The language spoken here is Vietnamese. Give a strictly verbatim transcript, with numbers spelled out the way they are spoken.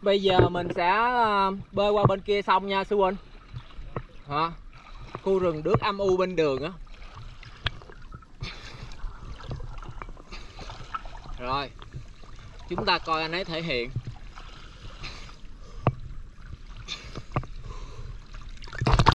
Bây giờ mình sẽ bơi qua bên kia sông nha sư huynh. Hả? Khu rừng đước âm u bên đường á. Rồi, chúng ta coi anh ấy thể hiện.